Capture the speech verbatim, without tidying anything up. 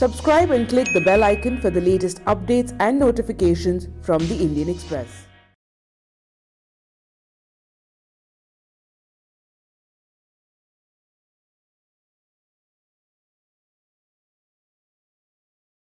Subscribe and click the bell icon for the latest updates and notifications from the Indian Express.